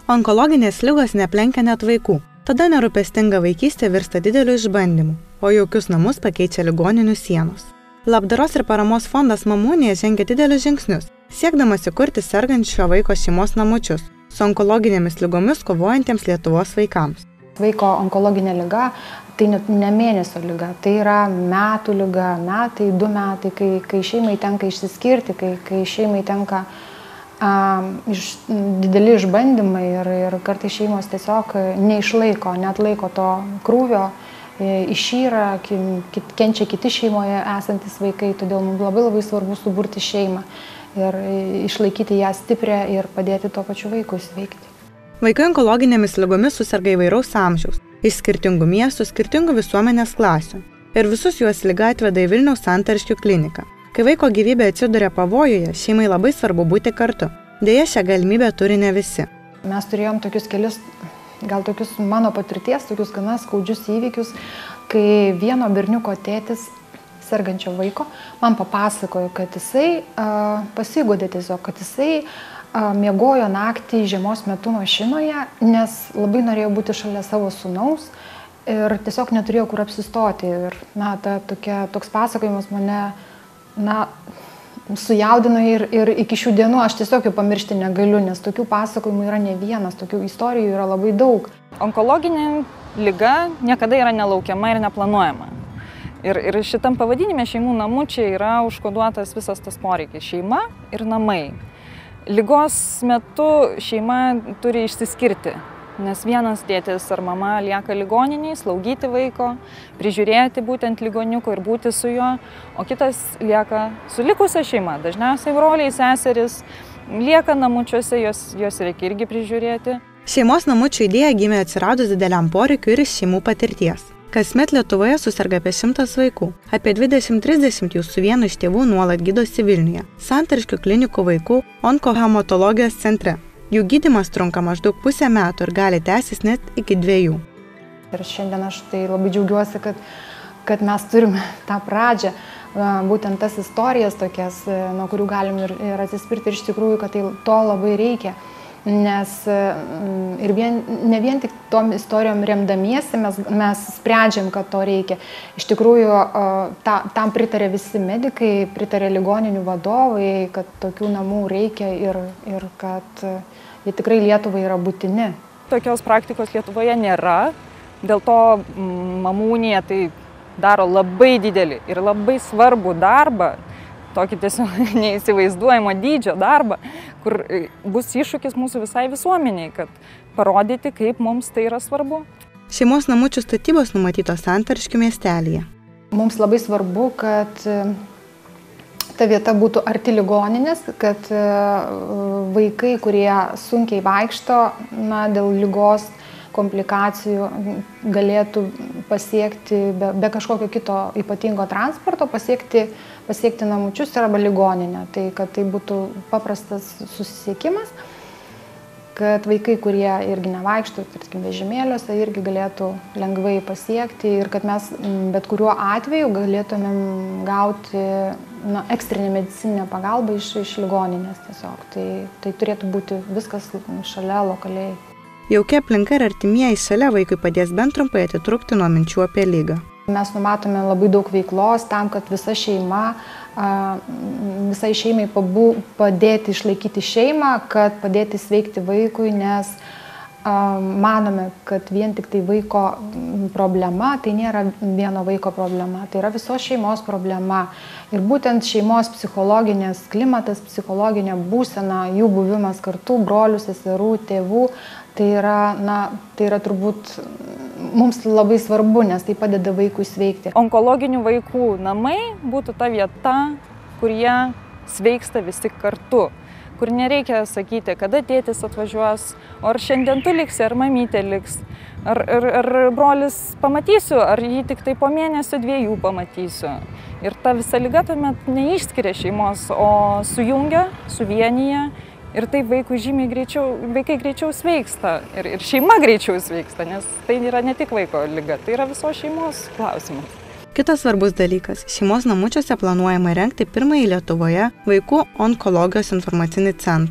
Onkologinės ligos neaplenkia net vaikų. Tada nerūpestinga vaikystė virsta dideliu išbandymu, o jaukius namus pakeičia ligoninių sienos. Labdaros ir paramos fondas Mamų unija žengia didelius žingsnius, siekdamas įkurti sergančio vaiko šeimos namučius, su onkologinėmis ligomis kovojantiems Lietuvos vaikams. Vaiko onkologinė liga tai ne mėnesio liga, tai yra metų liga, metai, 2 metai, kai šeimai tenka išsiskirti, kai šeimai tenka dideli išbandymai ir kartais šeimos tiesiog neišlaiko, neatlaiko to krūvio, išyra, kenčia kiti šeimoje esantis vaikai, todėl mums labai svarbu suburti šeimą ir išlaikyti ją stiprią ir padėti tuo pačiu vaikui sveikti. Vaikai onkologinėmis ligomis suserga įvairaus amžiaus, iš skirtingų miestų, skirtingų visuomenės klasių. Ir visus juos liga atveda į Vilniaus Santariškių kliniką. Kai vaiko gyvybė atsiduria pavojuje, šeimai labai svarbu būti kartu. Deja, šią galimybę turi ne visi. Mes turėjom tokius kelius, gal tokius mano patirties, tokius gana skaudžius įvykius, kai vieno berniuko tėtis, sergančio vaiko, man papasakojo, kad jisai pasigodė tiesiog, kad jisai miegojo naktį žiemos metu mašinoje, nes labai norėjo būti šalia savo sūnaus ir tiesiog neturėjo kur apsistoti. Ir toks pasakojimas mane sujaudino ir iki šių dienų aš tiesiog jų pamiršti negaliu, nes tokių pasakojimų yra ne vienas, tokių istorijų yra labai daug. Onkologinė liga niekada yra nelaukiama ir neplanuojama. Ir šitam pavadinime šeimų namučiai yra užkoduotas visas tas poreikis - šeima ir namai. Ligos metu šeima turi išsiskirti, nes vienas tėtis ar mama lieka ligoniniai, slaugyti vaiko, prižiūrėti būtent ligoniuko ir būti su juo, o kitas lieka su likusia šeima, dažniausiai broliai, seserys, lieka namučiuose, juos reikia irgi prižiūrėti. Šeimos namučių idėja gimė atsiradus dideliam poreikiu ir iš šeimų patirties. Kasmet Lietuvoje suserga apie 100 vaikų. Apie 20–30 jų su vienu iš tėvų nuolat gydosi Vilniuje, Santariškių klinikų vaikų onkohematologijos centre. Jų gydymas trunka maždaug pusę metų ir gali tęsis net iki 2. Ir šiandien aš tai labai džiaugiuosi, kad mes turime tą pradžią, būtent tas istorijas tokias, nuo kurių galim ir atsispirti ir iš tikrųjų, kad tai to labai reikia. Nes ne vien tik tom istorijom remdamiesi mes sprendžiam, kad to reikia. Iš tikrųjų, tam pritarė visi medikai, pritarė ligoninių vadovai, kad tokių namų reikia ir kad jie tikrai Lietuvai yra būtini. Tokios praktikos Lietuvoje nėra, dėl to Mamų unija tai daro labai didelį ir labai svarbų darbą, tokį tiesiog neįsivaizduojamo dydžio darbą, kur bus iššūkis mūsų visai visuomeniai, kad parodyti, kaip mums tai yra svarbu. Šeimos namučių statybos numatytos Santariškių miestelyje. Mums labai svarbu, kad ta vieta būtų arti ligoninės, kad vaikai, kurie sunkiai vaikšto dėl ligos komplikacijų, galėtų pasiekti be kažkokio kito ypatingo transporto, pasiekti namučius arba ligoninę. Tai kad tai būtų paprastas susisiekimas, kad vaikai, kurie irgi nevaikšto, tarkim, vežimėliuose, irgi galėtų lengvai pasiekti ir kad mes bet kuriuo atveju galėtumėm gauti ekstrinę medicininę pagalbą iš ligoninės tiesiog. Tai turėtų būti viskas šalia lokaliai. Jaukia aplinka ir artimieji šalia vaikui padės bent trumpai atitrūkti nuo minčių apie ligą. Mes numatome labai daug veiklos tam, kad visai šeimai padėti išlaikyti šeimą, kad padėti sveikti vaikui, nes manome, kad vien tik tai vaiko problema, tai nėra vieno vaiko problema, tai yra visos šeimos problema. Ir būtent šeimos psichologinės klimatas, psichologinė būsena, jų buvimas kartu, brolių, seserų, tėvų, tai yra turbūt mums labai svarbu, nes tai padeda vaikui sveikti. Onkologinių vaikų namai būtų ta vieta, kur jie sveiksta visi kartu, kur nereikia sakyti, kada tėtis atvažiuos, ar šiandien tu liksi, ar mamytė liks, ar brolis pamatysiu, ar jį tik tai po mėnesio 2 pamatysiu. Ir ta visa liga tuomet neišskiria šeimos, o sujungia, suvienyje. Ir taip vaikai greičiau sveiksta ir šeima greičiau sveiksta, nes tai yra ne tik vaiko liga, tai yra visos šeimos klausimas. Kitas svarbus dalykas – šeimos namučiuose planuojama įrengti pirmąjį Lietuvoje vaikų onkologijos informacinį centrą.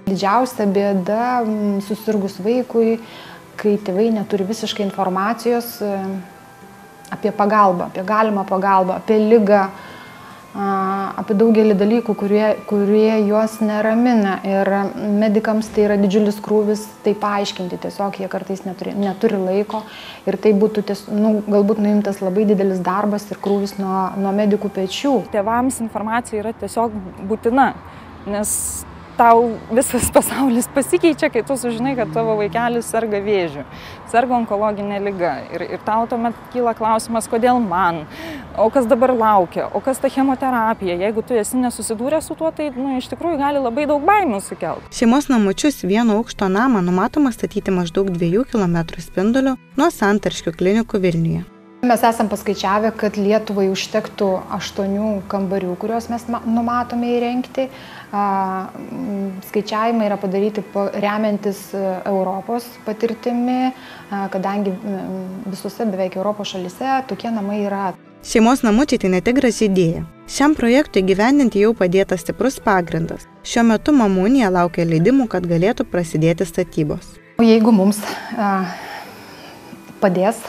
Didžiausia bėda susirgus vaikui, kai tėvai neturi visiškai informacijos apie pagalbą, apie galimą pagalbą, apie ligą, apie daugelį dalykų, kurie juos neramina. Ir medikams tai yra didžiulis krūvis tai paaiškinti, tiesiog jie kartais neturi laiko ir tai būtų galbūt nuimtas labai didelis darbas ir krūvis nuo medikų pečių. Tėvams informacija yra tiesiog būtina, nes tau visas pasaulis pasikeičia, kai tu sužinai, kad tavo vaikelis serga vėžiu, serga onkologinė liga. Ir tau tuomet kyla klausimas, kodėl man, o kas dabar laukia, o kas ta chemoterapija. Jeigu tu esi nesusidūręs su tuo, tai iš tikrųjų gali labai daug baimių sukelti. Šeimos namučius vieno aukšto namą numatoma statyti maždaug 2 km spinduliu nuo Santariškių klinikų Vilniuje. Mes esam paskaičiavę, kad Lietuvai užtektų 8 kambarių, kuriuos mes numatome įrengti. Skaičiavimai yra padaryti remiantis Europos patirtimi, kadangi visose beveik Europos šalyse tokie namai yra. Šeimos namučiai tai ne tik graži idėja. Šiam projektui įgyvendinti jau padėtas stiprus pagrindas. Šiuo metu Mamų unija laukia leidimų, kad galėtų prasidėti statybos. Jeigu mums padės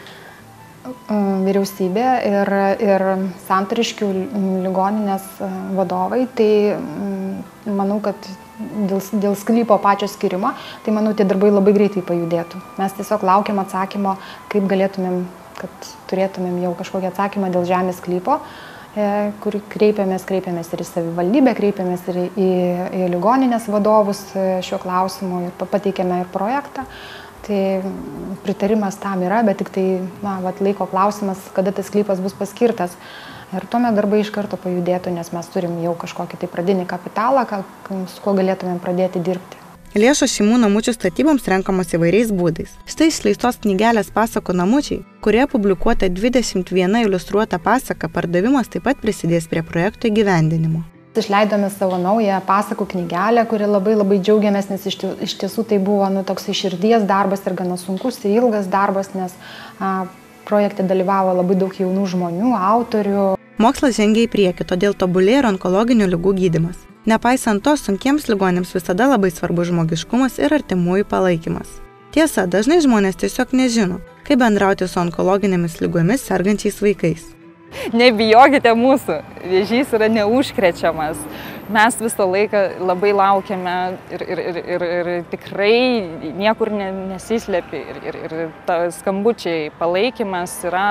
vyriausybė ir Santariškių ligoninės vadovai, tai manau, kad dėl sklypo pačio skirimo, tai manau, tie darbai labai greitai pajudėtų. Mes tiesiog laukiam atsakymo, kaip galėtumėm, kad turėtumėm jau kažkokį atsakymą dėl žemės sklypo, kur kreipiamės ir į savivaldybę, kreipiamės ir į ligoninės vadovus šiuo klausimu ir pateikėme ir projektą. Tai pritarimas tam yra, bet tik tai laiko klausimas, kada tas sklypas bus paskirtas. Ir tuomet darbai iš karto pajudėtų, nes mes turim jau kažkokį tai pradinį kapitalą, su kuo galėtumėm pradėti dirbti. Lėšos šeimų namučių statyboms renkamos įvairiais būdais. Štai išleistos knygelės Pasakų namučiai, kurioje publikuota 21 iliustruota pasaka, pardavimas taip pat prisidės prie projekto įgyvendinimo. Išleidome savo naują pasakų knygelę, kuri labai džiaugiamės, nes iš tiesų tai buvo toks širdies darbas ir gana sunkus ir ilgas darbas, nes projekte dalyvavo labai daug jaunų žmonių, autorių. Mokslas žengia į priekį, todėl tobulėja ir onkologinių ligų gydymas. Nepaisant to, sunkiems ligonėms visada labai svarbus žmogiškumas ir artimųjų palaikymas. Tiesa, dažnai žmonės tiesiog nežino, kaip bendrauti su onkologinėmis ligomis sergančiais vaikais. Nebijokite mūsų, vėžys yra neužkrečiamas. Mes visą laiką labai laukiame ir tikrai niekur nesislėpi. Ir skambučiai palaikymas yra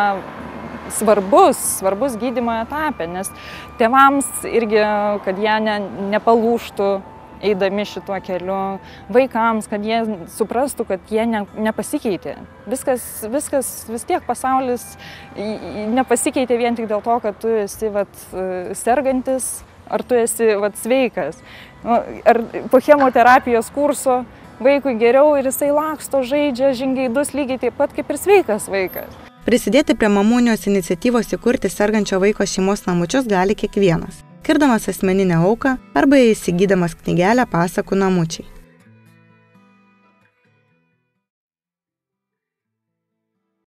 svarbus gydymo etape, nes tėvams irgi, kad jie nepalūžtų eidami šituo keliu, vaikams, kad jie suprastų, kad jie nepasikeitė. Vis tiek pasaulis nepasikeitė vien tik dėl to, kad tu esi sergantis, ar tu esi sveikas. Ar po chemoterapijos kurso vaikui geriau ir jisai laksto, žaidžia žingeidus lygiai taip pat kaip ir sveikas vaikas. Prisidėti prie Mamų unijos iniciatyvos įkurti sergančio vaiko šeimos namučius gali kiekvienas, skirdamas asmeninę auką arba įsigydamas knygelę Pasakų namučiai.